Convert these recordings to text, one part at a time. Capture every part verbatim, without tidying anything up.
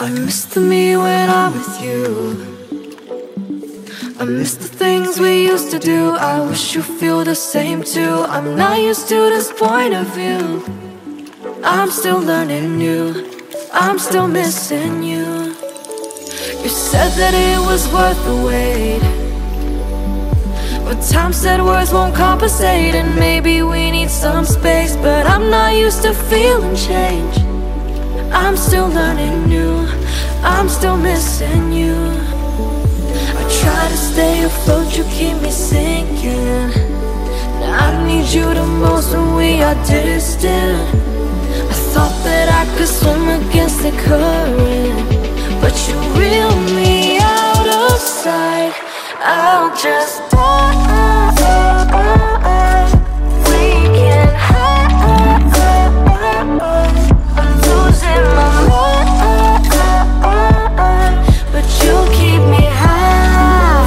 I miss the me when I'm with you. I miss the things we used to do. I wish you feel the same too. I'm not used to this point of view. I'm still learning new. I'm still missing you. You said that it was worth the wait, but time said words won't compensate. And maybe we need some space, but I'm not used to feeling change. I'm still learning new. I'm still missing you. I try to stay afloat, you keep me sinking. Now I need you the most when we are distant. I thought that I could swim against the current, but you reel me out of sight. I'll just die. We can hide. I'm losing my mind, but you keep me high.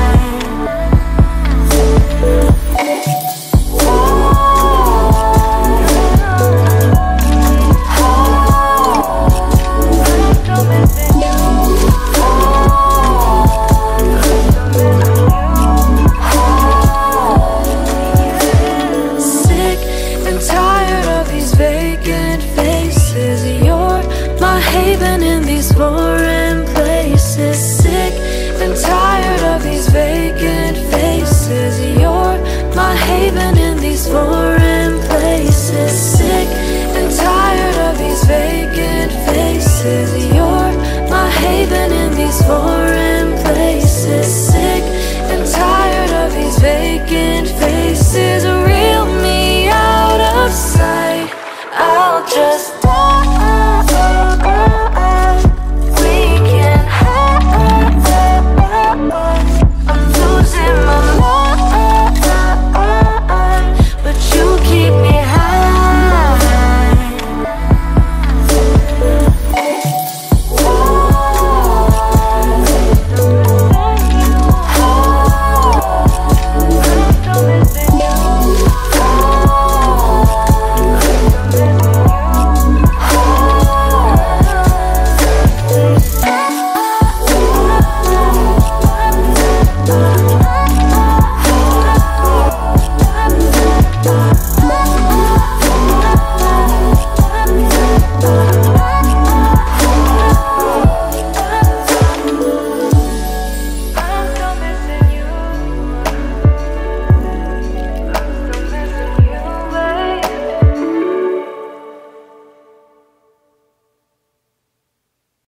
Sick and tired of these vacant faces. You're my haven in these foreign places. Sick and tired of these vacant faces. You're my haven in these foreign places. Sick and tired of these vacant faces. You're my haven in these foreign places. Sick and tired of these vacant faces.